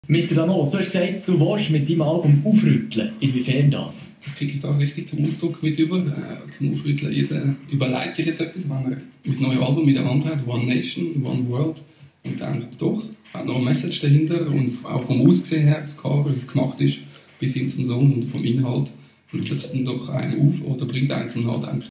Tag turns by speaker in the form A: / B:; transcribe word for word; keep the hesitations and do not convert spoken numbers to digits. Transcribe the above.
A: Mister Danos, du hast gesagt, du willst mit deinem Album aufrütteln. Inwiefern das?
B: Das kriege ich da richtig zum Ausdruck mit über. Äh, zum Aufrütteln. Jeder überlegt sich jetzt etwas, wenn er mein neues Album in der Hand hat. One Nation, One World. Und denkt, doch, hat noch eine Message dahinter. Und auch vom Aussehen her, das Cover, wie es gemacht ist, bis hin zum Song und vom Inhalt, rüttelt es dann doch einen auf oder bringt einen zum Nachdenken.